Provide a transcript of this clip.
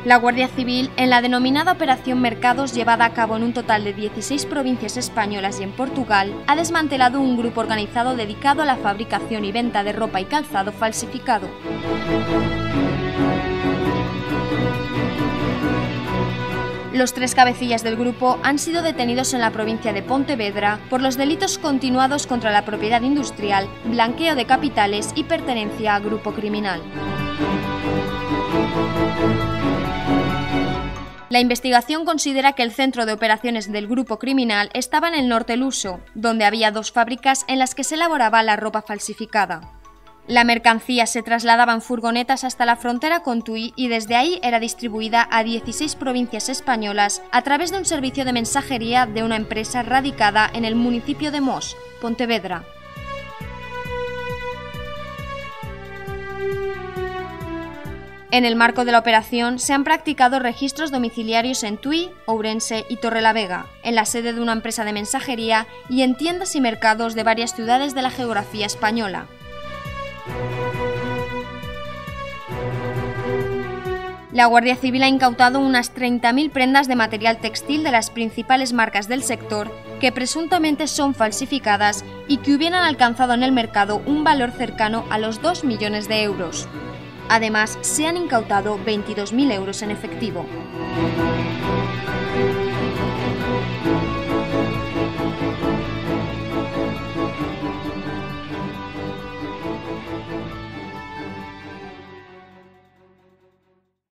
La Guardia Civil, en la denominada Operación Mercados, llevada a cabo en un total de 16 provincias españolas y en Portugal, ha desmantelado un grupo organizado dedicado a la fabricación y venta de ropa y calzado falsificado. Los 3 cabecillas del grupo han sido detenidos en la provincia de Pontevedra por los delitos continuados contra la propiedad industrial, blanqueo de capitales y pertenencia a grupo criminal. La investigación considera que el centro de operaciones del grupo criminal estaba en el norte luso, donde había 2 fábricas en las que se elaboraba la ropa falsificada. La mercancía se trasladaba en furgonetas hasta la frontera con Tui y desde ahí era distribuida a 16 provincias españolas a través de un servicio de mensajería de una empresa radicada en el municipio de Mos, Pontevedra. En el marco de la operación se han practicado registros domiciliarios en Tui, Ourense y Torrelavega, en la sede de una empresa de mensajería y en tiendas y mercados de varias ciudades de la geografía española. La Guardia Civil ha incautado unas 30.000 prendas de material textil de las principales marcas del sector que presuntamente son falsificadas y que hubieran alcanzado en el mercado un valor cercano a los 2 millones de euros. Además, se han incautado 22.000 euros en efectivo.